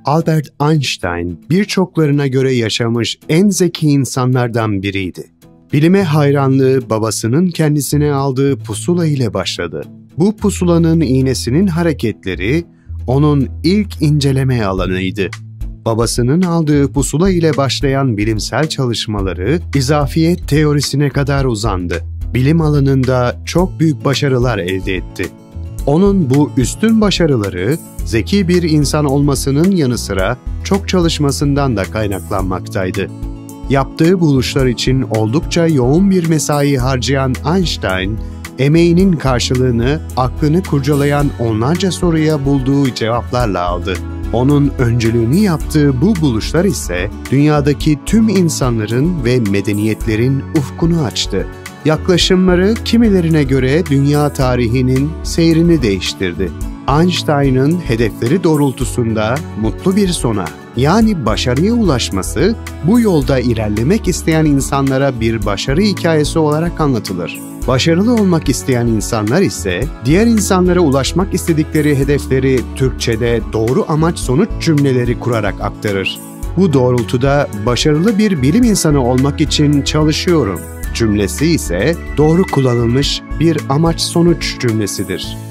Albert Einstein birçoklarına göre yaşamış en zeki insanlardan biriydi. Bilime hayranlığı babasının kendisine aldığı pusula ile başladı. Bu pusulanın iğnesinin hareketleri onun ilk inceleme alanıydı. Babasının aldığı pusula ile başlayan bilimsel çalışmaları izafiyet teorisine kadar uzandı. Bilim alanında çok büyük başarılar elde etti. Onun bu üstün başarıları, zeki bir insan olmasının yanı sıra çok çalışmasından da kaynaklanmaktaydı. Yaptığı buluşlar için oldukça yoğun bir mesai harcayan Einstein, emeğinin karşılığını aklını kurcalayan onlarca soruya bulduğu cevaplarla aldı. Onun öncülüğünü yaptığı bu buluşlar ise dünyadaki tüm insanların ve medeniyetlerin ufkunu açtı. Yaklaşımları kimilerine göre dünya tarihinin seyrini değiştirdi. Einstein'ın hedefleri doğrultusunda mutlu bir sona, yani başarıya ulaşması, bu yolda ilerlemek isteyen insanlara bir başarı hikayesi olarak anlatılır. Başarılı olmak isteyen insanlar ise diğer insanlara ulaşmak istedikleri hedefleri Türkçe'de doğru amaç sonuç cümleleri kurarak aktarır. Bu doğrultuda başarılı bir bilim insanı olmak için çalışıyorum cümlesi ise doğru kullanılmış bir amaç sonuç cümlesidir.